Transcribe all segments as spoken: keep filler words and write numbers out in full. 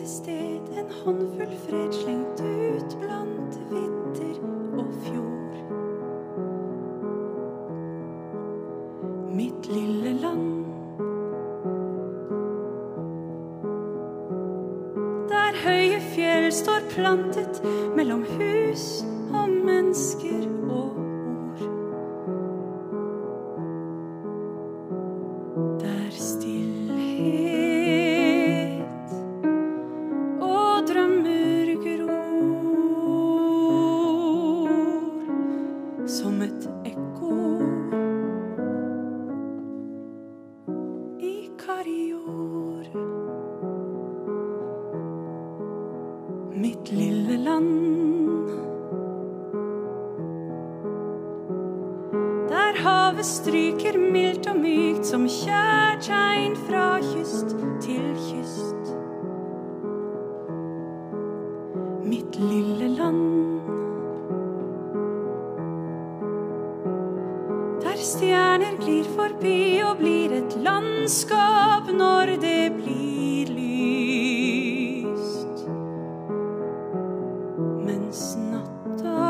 sted, en håndfull fred slengt ut blant vidder og fjord. Mitt lille land, der høye fjell står plantet mellom hus og mennesker og ord. Der stillhet og drømmer gror som et ekko i Karior. Mitt lille land, der havet stryker mildt og mykt som kjærtegn fra kyst til kyst. Mitt lille land, der stjerner glir forbi og blir et landskap når det blir lyst. Mens natta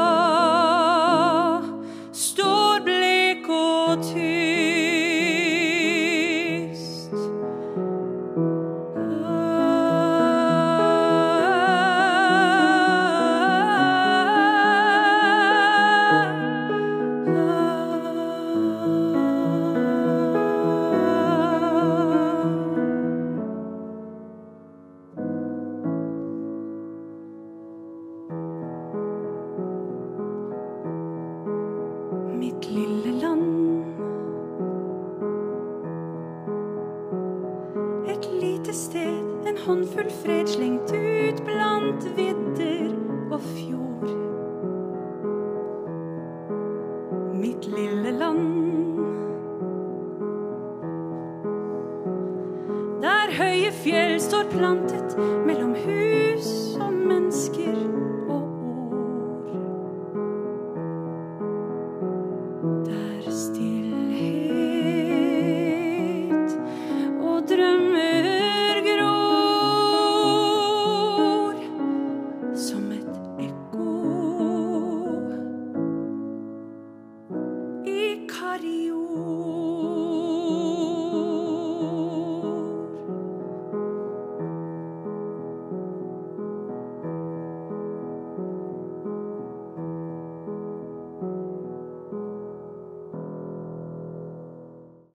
står blek og tyst. Mitt lille land, et lite sted, en håndfull fred slengt ut blant vidder og fjord. Mitt lille land, der høye fjell står plantet mellom hus